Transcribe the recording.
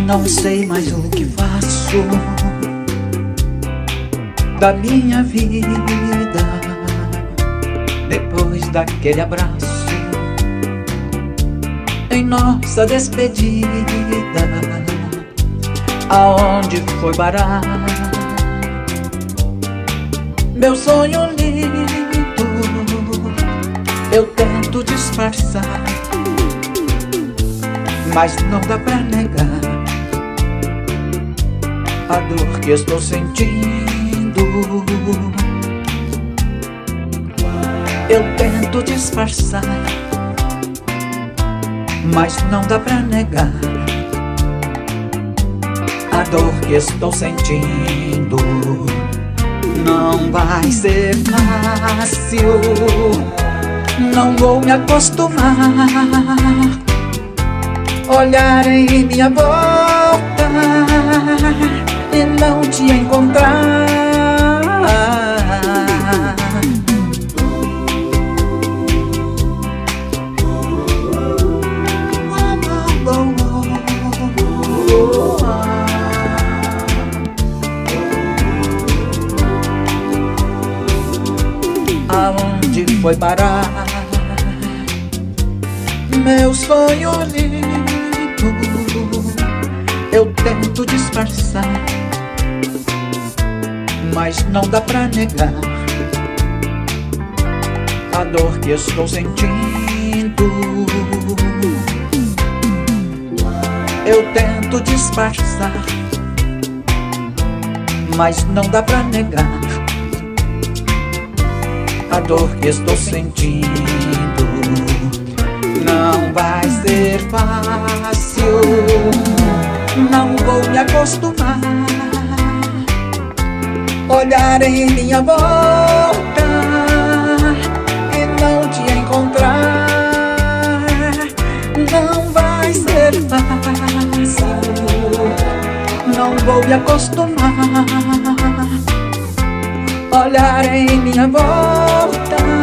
Não sei mais o que faço da minha vida depois daquele abraço em nossa despedida. Aonde foi parar meu sonho lindo? Eu tento disfarçar, mas não dá pra negar a dor que estou sentindo. Eu tento disfarçar, mas não dá pra negar a dor que estou sentindo. Não vai ser fácil, não vou me acostumar. Olhar em minha volta e não te encontrar. Aonde foi parar meu sonho lindo? Eu tento disfarçar, mas não dá pra negar a dor que estou sentindo. Eu tento disfarçar, mas não dá pra negar a dor que estou sentindo. Não vai ser fácil, não vou me acostumar. Olhar em minha volta e não te encontrar. Não vai ser fácil, não vou me acostumar. Olhar em minha volta